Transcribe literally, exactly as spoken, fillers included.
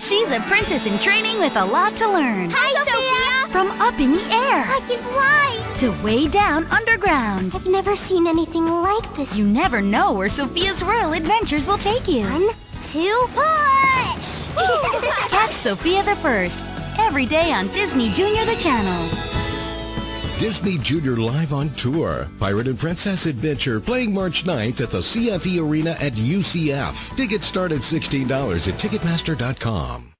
She's a princess in training with a lot to learn. Hi, Sophia! From up in the air I can fly! to way down underground. I've never seen anything like this. You never know where Sophia's royal adventures will take you. One, two, push! Catch Sophia the First every day on Disney Junior the channel. Disney Junior Live on Tour. Pirate and Princess Adventure playing March ninth at the C F E Arena at U C F. Tickets start at sixteen dollars at Ticketmaster dot com.